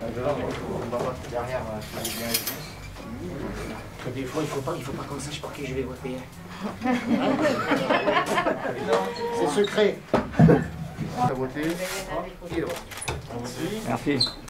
Des fois, il faut pas qu'on sache pour qui je vais voter. C'est secret. À voter. Merci.